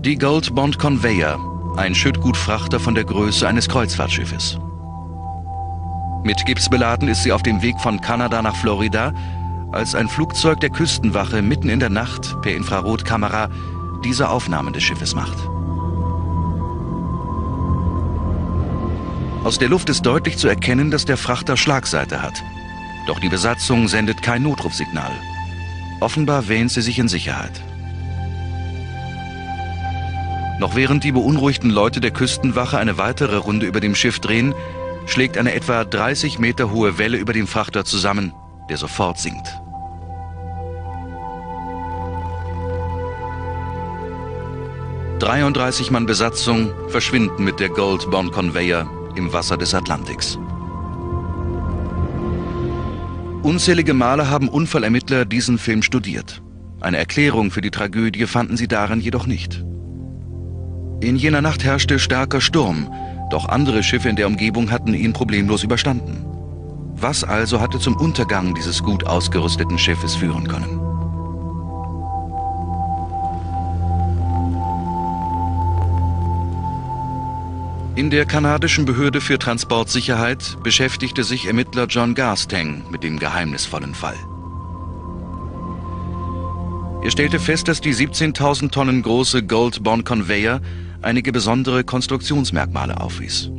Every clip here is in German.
Die Gold Bond Conveyor, ein Schüttgutfrachter von der Größe eines Kreuzfahrtschiffes. Mit Gips beladen ist sie auf dem Weg von Kanada nach Florida, als ein Flugzeug der Küstenwache mitten in der Nacht per Infrarotkamera diese Aufnahmen des Schiffes macht. Aus der Luft ist deutlich zu erkennen, dass der Frachter Schlagseite hat. Doch die Besatzung sendet kein Notrufsignal. Offenbar wähnt sie sich in Sicherheit. Noch während die beunruhigten Leute der Küstenwache eine weitere Runde über dem Schiff drehen, schlägt eine etwa 30 Meter hohe Welle über dem Frachter zusammen, der sofort sinkt. ...33 Mann Besatzung verschwinden mit der Gold Bond Conveyor im Wasser des Atlantiks. Unzählige Male haben Unfallermittler diesen Film studiert. Eine Erklärung für die Tragödie fanden sie darin jedoch nicht. In jener Nacht herrschte starker Sturm, doch andere Schiffe in der Umgebung hatten ihn problemlos überstanden. Was also hatte zum Untergang dieses gut ausgerüsteten Schiffes führen können? In der kanadischen Behörde für Transportsicherheit beschäftigte sich Ermittler John Garstang mit dem geheimnisvollen Fall. Er stellte fest, dass die 17.000 Tonnen große Gold Bond Conveyor einige besondere Konstruktionsmerkmale aufwies.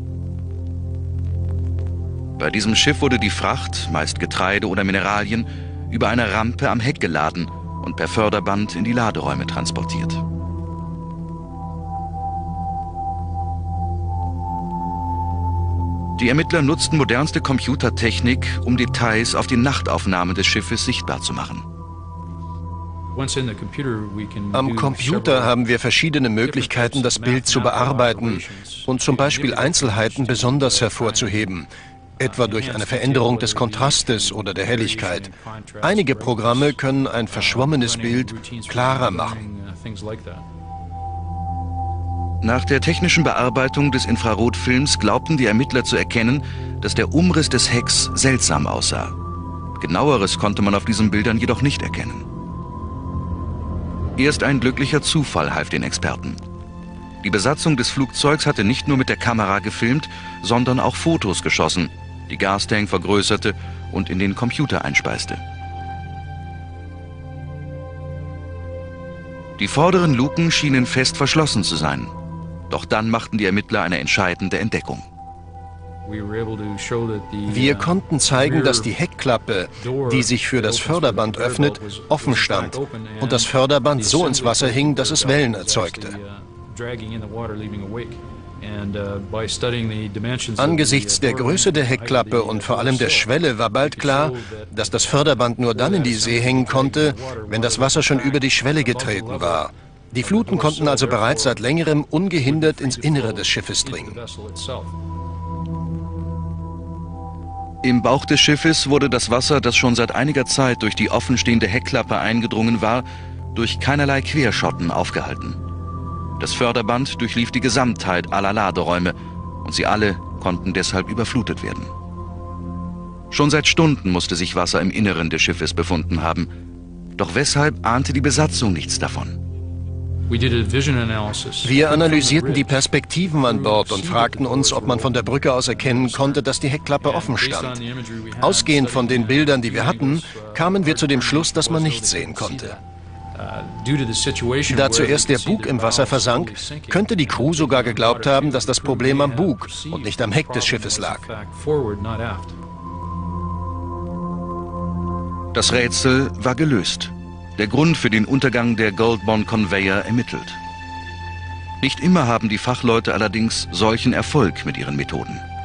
Bei diesem Schiff wurde die Fracht, meist Getreide oder Mineralien, über eine Rampe am Heck geladen und per Förderband in die Laderäume transportiert. Die Ermittler nutzten modernste Computertechnik, um Details auf den Nachtaufnahmen des Schiffes sichtbar zu machen. Am Computer haben wir verschiedene Möglichkeiten, das Bild zu bearbeiten und zum Beispiel Einzelheiten besonders hervorzuheben, etwa durch eine Veränderung des Kontrastes oder der Helligkeit. Einige Programme können ein verschwommenes Bild klarer machen. Nach der technischen Bearbeitung des Infrarotfilms glaubten die Ermittler zu erkennen, dass der Umriss des Hecks seltsam aussah. Genaueres konnte man auf diesen Bildern jedoch nicht erkennen. Erst ein glücklicher Zufall half den Experten. Die Besatzung des Flugzeugs hatte nicht nur mit der Kamera gefilmt, sondern auch Fotos geschossen, die Garstang vergrößerte und in den Computer einspeiste. Die vorderen Luken schienen fest verschlossen zu sein. Doch dann machten die Ermittler eine entscheidende Entdeckung. Wir konnten zeigen, dass die Heckklappe, die sich für das Förderband öffnet, offen stand und das Förderband so ins Wasser hing, dass es Wellen erzeugte. Angesichts der Größe der Heckklappe und vor allem der Schwelle war bald klar, dass das Förderband nur dann in die See hängen konnte, wenn das Wasser schon über die Schwelle getreten war. Die Fluten konnten also bereits seit längerem ungehindert ins Innere des Schiffes dringen. Im Bauch des Schiffes wurde das Wasser, das schon seit einiger Zeit durch die offenstehende Heckklappe eingedrungen war, durch keinerlei Querschotten aufgehalten. Das Förderband durchlief die Gesamtheit aller Laderäume und sie alle konnten deshalb überflutet werden. Schon seit Stunden musste sich Wasser im Inneren des Schiffes befunden haben. Doch weshalb ahnte die Besatzung nichts davon? Wir analysierten die Perspektiven an Bord und fragten uns, ob man von der Brücke aus erkennen konnte, dass die Heckklappe offen stand. Ausgehend von den Bildern, die wir hatten, kamen wir zu dem Schluss, dass man nichts sehen konnte. Da zuerst der Bug im Wasser versank, könnte die Crew sogar geglaubt haben, dass das Problem am Bug und nicht am Heck des Schiffes lag. Das Rätsel war gelöst. Der Grund für den Untergang der Gold Bond Conveyor ermittelt. Nicht immer haben die Fachleute allerdings solchen Erfolg mit ihren Methoden.